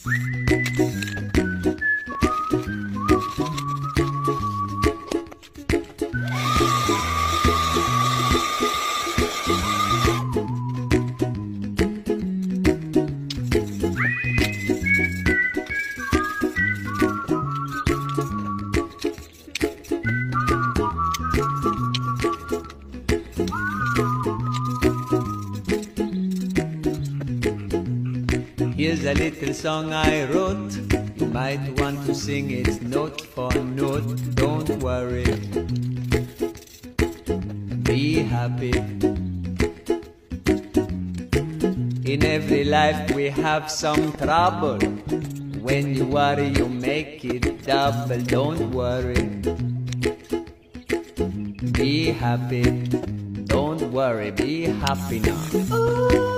Here's a little song I wrote. You might want to sing it note for note. Don't worry, be happy. In every life we have some trouble. When you worry you make it double. Don't worry, be happy. Don't worry, be happy now.